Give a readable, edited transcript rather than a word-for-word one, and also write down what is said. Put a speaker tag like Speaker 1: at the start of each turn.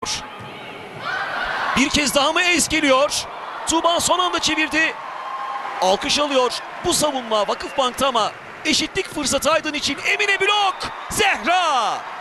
Speaker 1: Bir kez daha mı ez geliyor? Tuğba son anda çevirdi. Alkış alıyor. Bu savunma Vakıfbank'ta ama eşitlik fırsatı Aydın için. Emine blok. Zehra.